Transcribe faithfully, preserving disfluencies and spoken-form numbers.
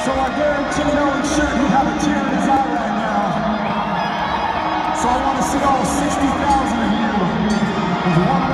So I guarantee no one should who have a tear in his eye right now. So I want to see all sixty thousand of you with one